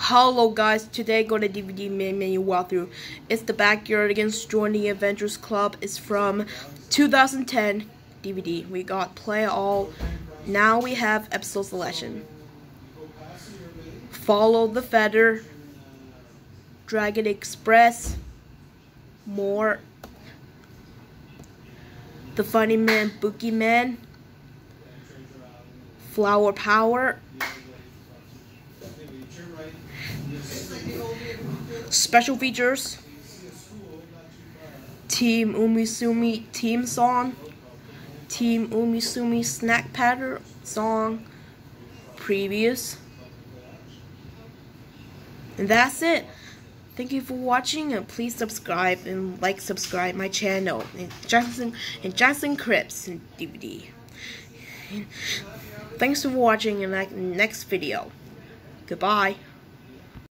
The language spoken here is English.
Hello guys, today go to DVD main menu walkthrough. It's the Backyard Against Join the Avengers Club. It's from 2010 DVD. We got play all. Now we have episode selection. Follow the Feather, Dragon Express, More, The Funny Man, Boogeyman, Flower Power, Special features, Team Umisumi theme song, Team Umisumi snack pattern song, previews, and that's it. Thank you for watching, and please subscribe and subscribe my channel and Jackson Cripps and DVD. Thanks for watching, and next video. Goodbye.